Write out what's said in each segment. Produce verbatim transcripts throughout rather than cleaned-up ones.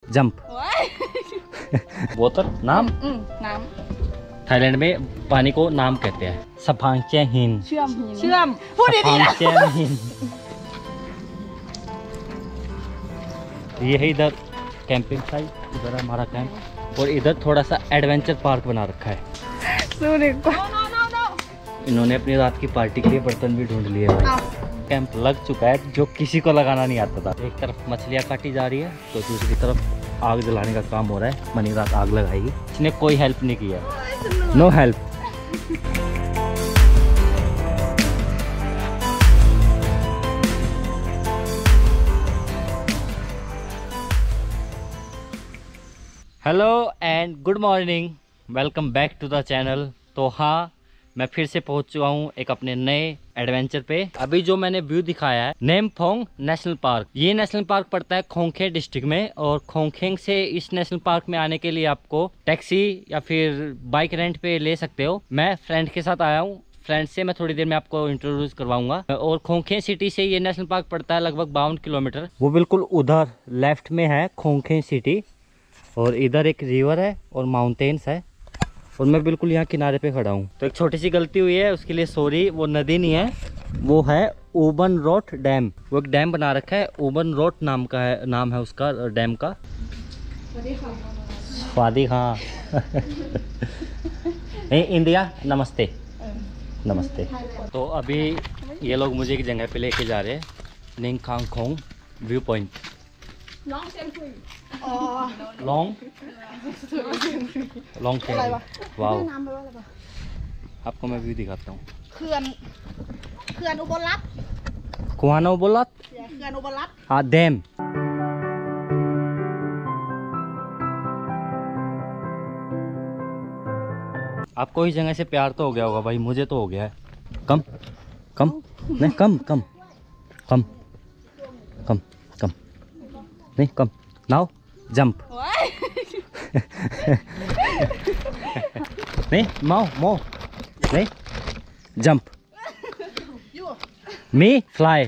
Jump. Water नाम, नाम। Thailand में पानी को नाम कहते हैं सफांगचेहिन। सफांगचेहिन। ये है इधर कैंपिंग साइट, इधर हमारा कैंप, और इधर थोड़ा सा एडवेंचर पार्क बना रखा है। इन्होंने अपनी रात की पार्टी के लिए बर्तन भी ढूंढ लिए भाई। कैंप लग चुका है, जो किसी को लगाना नहीं आता था। एक तरफ मछलियाँ काटी जा रही है तो दूसरी तरफ आग जलाने का काम हो रहा है। मनी रात आग लगाएगी, इसने कोई हेल्प नहीं किया, no help. Hello and good morning, welcome back to the channel. तो हाँ, मैं फिर से पहुंच चुका हूँ एक अपने नए एडवेंचर पे। अभी जो मैंने व्यू दिखाया है नेमफोंग नेशनल पार्क, ये नेशनल पार्क पड़ता है खोंखें डिस्ट्रिक्ट में। और खोंखें से इस नेशनल पार्क में आने के लिए आपको टैक्सी या फिर बाइक रेंट पे ले सकते हो। मैं फ्रेंड के साथ आया हूँ, फ्रेंड से मैं थोड़ी देर में आपको इंट्रोड्यूस करवाऊंगा। और खोंखें सिटी से ये नेशनल पार्क पड़ता है लगभग बावन किलोमीटर। वो बिल्कुल उधर लेफ्ट में है खोंखें सिटी, और इधर एक रिवर है और माउंटेन्स है, और मैं बिल्कुल यहाँ किनारे पे खड़ा हूँ। तो एक छोटी सी गलती हुई है, उसके लिए सॉरी। वो नदी नहीं है, वो है ओबन रोट डैम। वो एक डैम बना रखा है, ओबन रोट नाम का है, नाम है उसका डैम का। स्वादी हाँ। इंडिया नमस्ते नमस्ते। तो अभी ये लोग मुझे एक जगह पे लेके जा रहे हैं, निंगखांगखोंग view point. Long long chain. Wow, आपको मैं व्यू दिखाता हूँ। कुआनो बोलत हाँ डैम। आपको इस जगह से प्यार तो हो गया होगा भाई, मुझे तो हो गया है। कम कम नहीं, कम कम कम कम कम नहीं, कम नाउ जंप। नहीं माओ मो नहीं जंप, मी फ्लाई।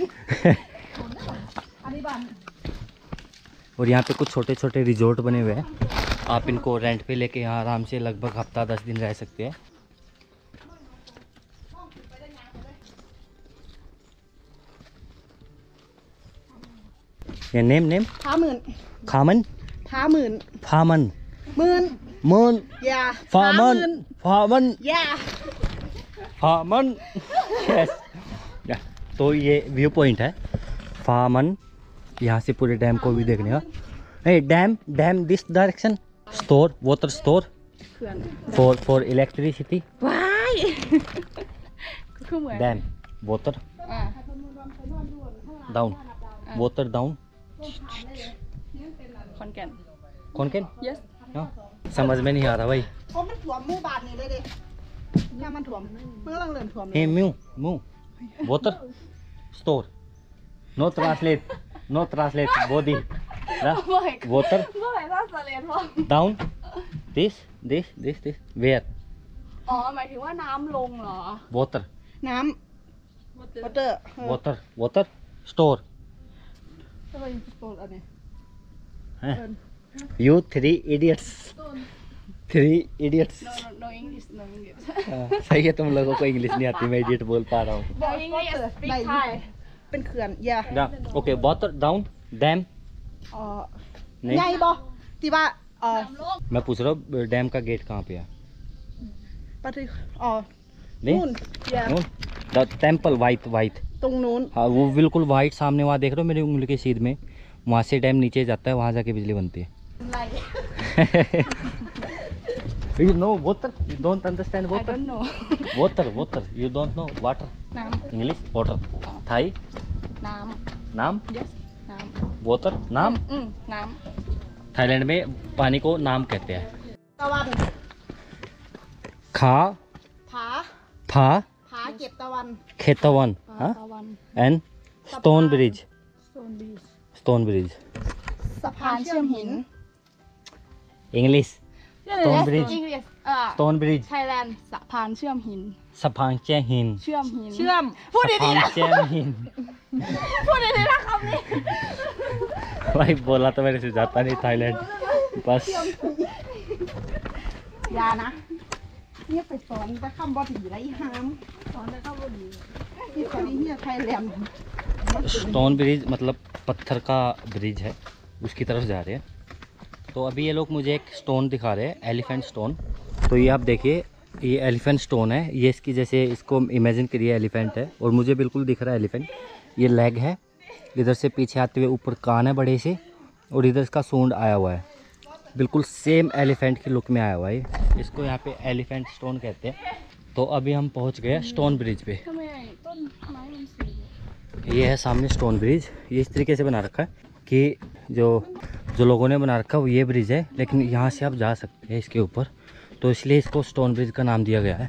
और यहाँ पे कुछ छोटे छोटे रिजॉर्ट बने हुए हैं, आप इनको रेंट पे लेके यहाँ आराम से लगभग हफ्ता दस दिन रह सकते हैं। ये नेम नेम फामन खामन फामन फामन मून मून या फामन फामन या फामन। यस, तो ये व्यू पॉइंट है फामन। यहाँ से पूरे डैम को भी देखने का। hey, dam dam this direction. Store water store for for electricity. Dam water down, water down. Khon Kaen Khon Kaen yes. समझ में नहीं आ रहा भाई। हे म्यू म्यू water store, no translate no translate body water down this this this this where. อ๋อหมายถึงว่าน้ำลงเหรอ water น้ำ water water water store ก็เลยโซนอันนี้ you three idiots three idiots। no no no English no English सही है, तुम लोगों को English नहीं आती, मैं idiot बोल पा रहा हूँ। no English speak Thai เป็นเขื่อนยา okay water down dam. อ๋อใหญ่บ่ที่ว่าเอ่อ मैं पूछ रहा हूँ डैम का गेट कहाँ पे है? ปฏิอ๋อ नहीं นู่นยา नून द टेम्पल वाइट वाइट। ตรงนู้น हाँ वो बिल्कुल वाइट सामने वहाँ देख रहे हो मेरी उंगली के सीध में, वहाँ से डैम नीचे जाता है, वहाँ जाके बिजली बनती है। You know water? You don't understand I water? don't know Water, water. You don't know water? น้ English? Water. Thai? ำน้ำ नाम? yes น้ Water? ำ नाम? อืมน้ थाईलैंड में पानी को नाम कहते हैं ำตะวัน खा ผา फा ผาเก็บตะวัน खेतवन ผา हाँ ตะวัน and stone bridge stone beach stone bridge สะพานเชื่อมหิน English Stone Bridge English เอ่อ Stone Bridge Thailand สะพานเชื่อมหินสะพานแจ้หินเชื่อมหินเชื่อมพูดสะดีพานๆนะแจ้หินพูดดีๆนะคำนี้โ भाई बोला तो मेरे से जाता नहीं थाईलैंड बस อย่านะเนี่ยไปสอนแต่คำบ่ดีไรห้ามสอนแต่คำบ่ดีที่สอนเนี่ยไทยแลนด์ स्टोन ब्रिज मतलब पत्थर का ब्रिज है, उसकी तरफ जा रहे हैं। तो अभी ये लोग मुझे एक स्टोन दिखा रहे हैं, एलिफेंट स्टोन। तो ये आप देखिए, ये एलिफेंट स्टोन है। ये इसकी जैसे इसको इमेजिन करिए एलिफेंट है, और मुझे बिल्कुल दिख रहा है एलिफेंट। ये लेग है, इधर से पीछे आते हुए ऊपर कान है बड़े से, और इधर इसका सूंड आया हुआ है, बिल्कुल सेम एलिफेंट की लुक में आया हुआ है। इसको यहाँ पे एलिफेंट स्टोन कहते हैं। तो अभी हम पहुँच गए स्टोन ब्रिज पे। ये है सामने स्टोन ब्रिज। ये इस तरीके से बना रखा है कि जो जो लोगों ने बना रखा है वो ये ब्रिज है, लेकिन यहाँ से आप जा सकते हैं इसके ऊपर, तो इसलिए इसको स्टोन ब्रिज का नाम दिया गया है।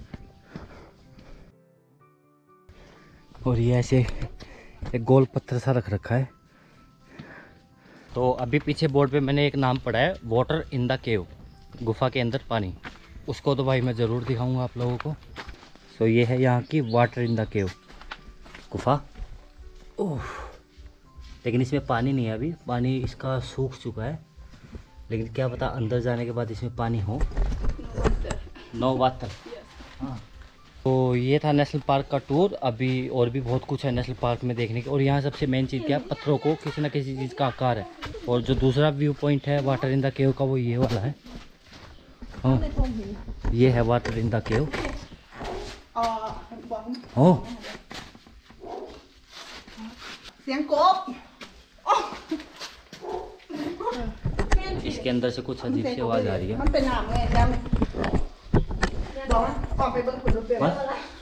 और ये ऐसे एक गोल पत्थर सा रख रखा है। तो अभी पीछे बोर्ड पे मैंने एक नाम पढ़ा है, वाटर इन द केव, गुफा के अंदर पानी। उसको तो भाई मैं ज़रूर दिखाऊंगा आप लोगों को। सो ये है यहाँ की वाटर इन द केव गुफा। ओह, लेकिन इसमें पानी नहीं है अभी, पानी इसका सूख चुका है, लेकिन क्या पता अंदर जाने के बाद इसमें पानी हो। No water. हाँ, तो ये था नेशनल पार्क का टूर। अभी और भी बहुत कुछ है नेशनल पार्क में देखने की। और यहाँ सबसे मेन चीज़ क्या है, पत्थरों को किसी न किसी चीज़ का आकार है। और जो दूसरा व्यू पॉइंट है वाटर इन द केव का, वो ये वाला है। हाँ, ये है वाटर इन द केव। हाँ, เสียงกบ इसके अंदर से कुछ अजीब सी आवाज़ आ रही है। มันเป็นน้ำไงแดมบอกออกไปเบิ่งผลเปลี่ยน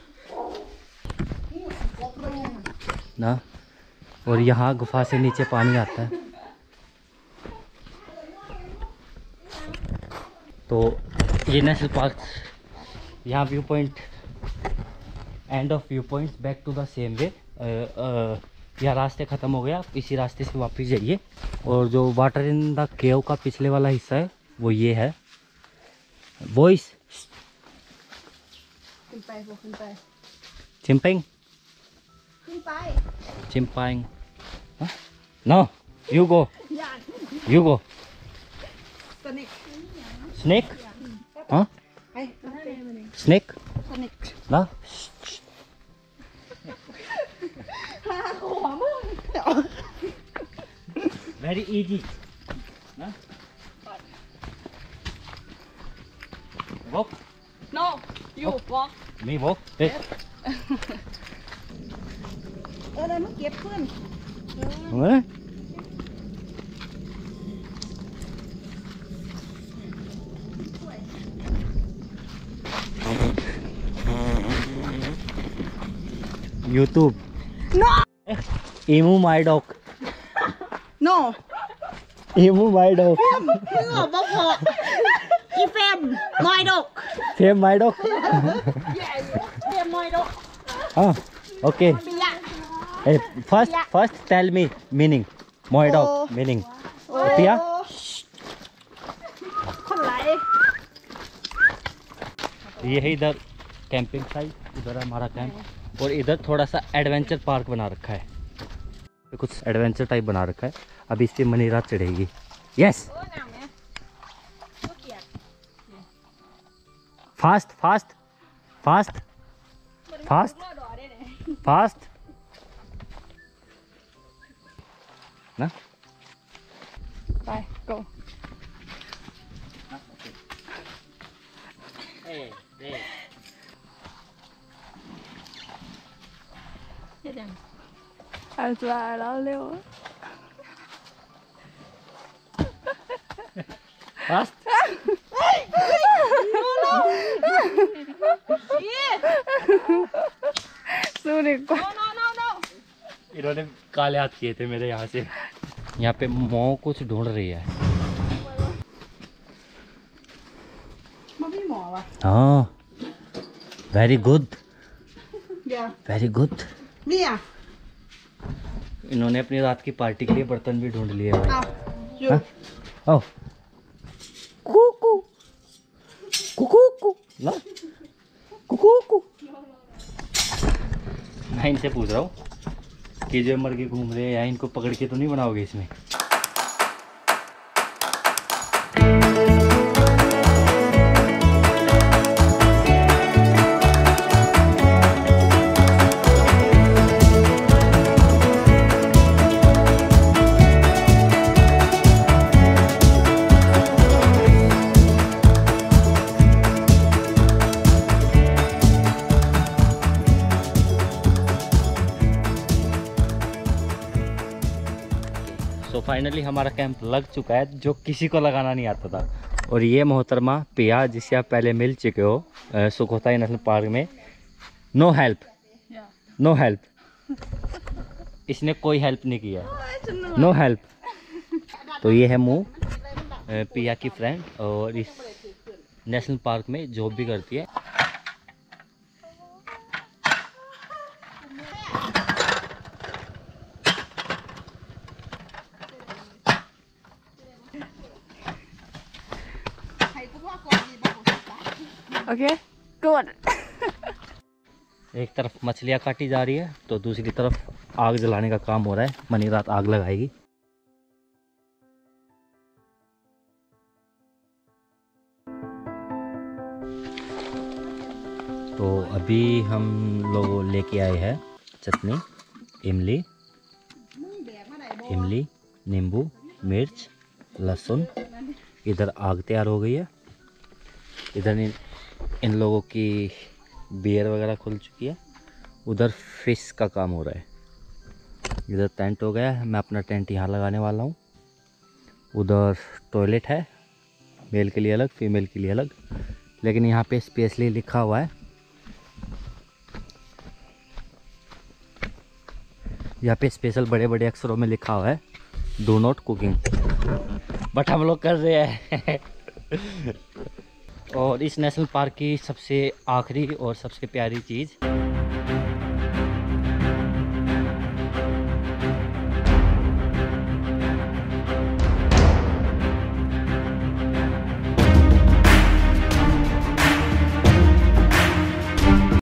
ना, और यहाँ गुफा से नीचे पानी आता है। तो ये नेशनल पार्क, यहाँ view point, end of view point, back to the same way. यह रास्ते ख़त्म हो गया, इसी रास्ते से वापस जाइए। और जो वाटर इन द केव का पिछले वाला हिस्सा है वो ये है। वॉइस ขึ้นไปพวกขึ้นไป चिंपिंग ขึ้นไป चिंपाइंग। No, you go ย่าน you go สนิก snake. हाँ, ไป स्नेक สนิก ना। หาขวมึง वेरी इजी ना। Walk No, you walk. Me walk this เออเลยมึงเก็บขึ้น हाँ? YouTube no Emu my dog no Emu my dog เพื่อบ่พออีเฟมมอยดก Same my dog เฟมมอยดก हाँ okay บิยะ hey, first first tell me meaning my dog Oh. meaning โอ้ Tia คนไหล ये है इधर camping site, इधर है हमारा camp. और इधर थोड़ा सा एडवेंचर पार्क बना रखा है, तो कुछ एडवेंचर टाइप बना रखा है। अभी इस पे मनीरात चढ़ेगी। Yes, fast fast fast fast fast ना। ไป go. Alles war Leo. Fast सुने को इन्होंने काले हाथ किए थे मेरे यहाँ से। यहाँ पे मौ कुछ ढूंढ रही है। มันไม่หมอวะ हाँ, वेरी गुड เดี๋ยว वेरी गुड। เนี่ย इन्होंने अपनी रात की पार्टी के लिए बर्तन भी ढूंढ लिए भाई। เอาอยู่ हाँ? आओ कुकू कुकू ना कुकू। मैं इनसे पूछ रहा हूँ कि जो मर के घूम रहे हैं, या इनको पकड़ के तो नहीं बनाओगे इसमें? फाइनली हमारा कैंप लग चुका है, जो किसी को लगाना नहीं आता था। और ये मोहतरमा पिया, जिससे आप पहले मिल चुके हो सुखोताई नेशनल पार्क में, नो हेल्प, नो हेल्प, इसने कोई हेल्प नहीं किया, नो हेल्प। तो ये है मुँह पिया की फ्रेंड, और इस नेशनल पार्क में जॉब भी करती है। Okay, good. एक तरफ मछलियाँ काटी जा रही है तो दूसरी तरफ आग जलाने का काम हो रहा है। मनी रात आग लगाएगी। तो अभी हम लोग लेके आए हैं चटनी, इमली, इमली, नींबू, मिर्च, लहसुन। इधर आग तैयार हो गई है। इधर इन, इन लोगों की बियर वगैरह खुल चुकी है। उधर फिश का काम हो रहा है। इधर टेंट हो गया है, मैं अपना टेंट यहाँ लगाने वाला हूँ। उधर टॉयलेट है, मेल के लिए अलग, फीमेल के लिए अलग, लेकिन यहाँ पे स्पेशली लिखा हुआ है, यहाँ पे स्पेशल बड़े बड़े अक्षरों में लिखा हुआ है डू नॉट कुकिंग, बट हम लोग कर रहे हैं। और इस नेशनल पार्क की सबसे आखिरी और सबसे प्यारी चीज़